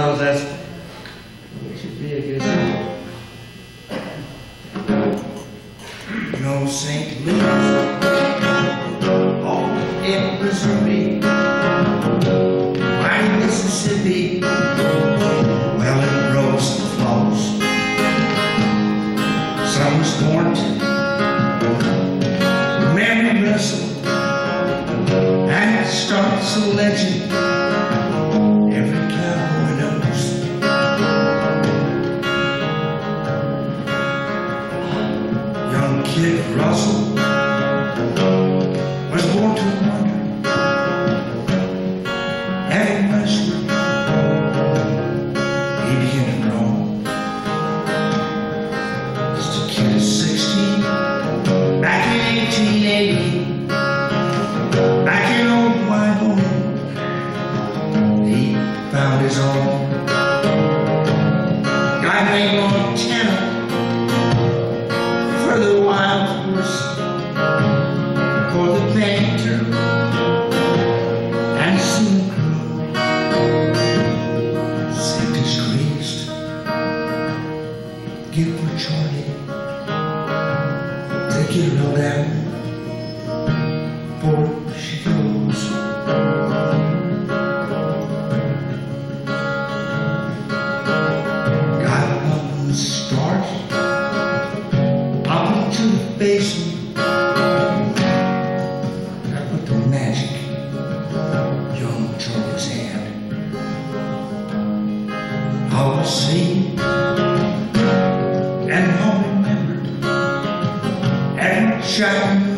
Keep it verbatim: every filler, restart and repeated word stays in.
knows that's it should be a good time. No Saint Louis, all in Missouri, right in Mississippi, well it grows and flows. Some's Thornton, Mary Russell, and it starts a legend every cowboy knows. Young Kid Russell was born to wonder, and wrestler he began to grow. Just a kid of sixteen, back in eighteen eighty, back in old Wyoming, he found his own. Guy named Montana for the wild horse, for the painter and soon crew. Saved his Christ, give for Charlie, take it all down, for she goes. Got up and started up into the basement. I put the magic young Charlie's hand. I was seen and all remembered and shining.